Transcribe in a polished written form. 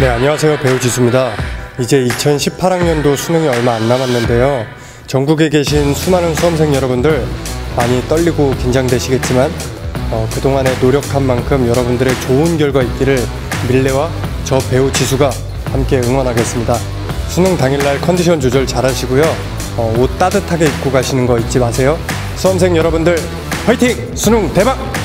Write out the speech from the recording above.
네, 안녕하세요. 배우 지수입니다. 이제 2018학년도 수능이 얼마 안 남았는데요. 전국에 계신 수많은 수험생 여러분들 많이 떨리고 긴장되시겠지만 그동안에 노력한 만큼 여러분들의 좋은 결과 있기를 밀레와 저 배우 지수가 함께 응원하겠습니다. 수능 당일날 컨디션 조절 잘 하시고요. 옷 따뜻하게 입고 가시는 거 잊지 마세요. 수험생 여러분들 화이팅! 수능 대박!